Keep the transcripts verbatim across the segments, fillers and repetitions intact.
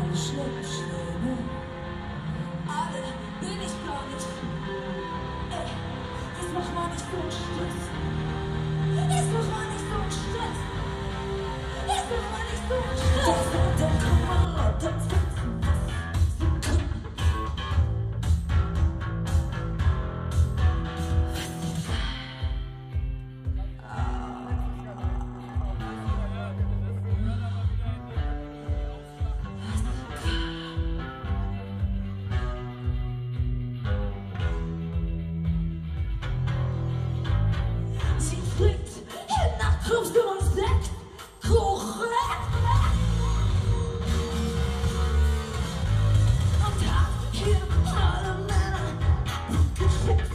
Schlimm, schlimm. Alle bin ich gar nicht. Ey, jetzt mach mal nicht so einen Stress. Jetzt mach mal nicht so einen Stress. Jetzt mach mal nicht so einen Stress. Dann komm mal runter. Kommst du uns weg? Korrekt! Und hab hier alle Männer abgeschickt.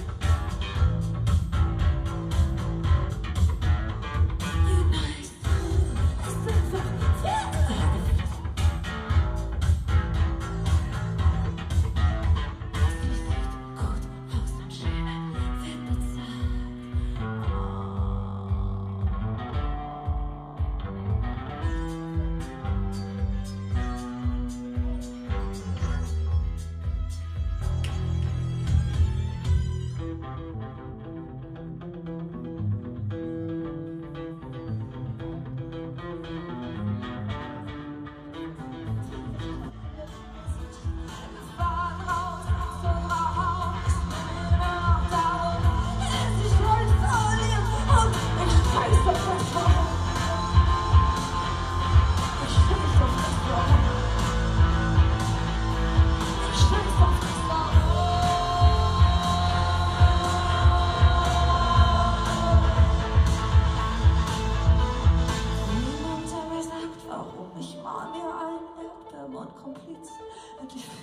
Unite ist einfach verrückt. Sie sieht gut aus und schön wird bezahlt. Ich mal mir ein Erdbeermord-Kompliz. Endlich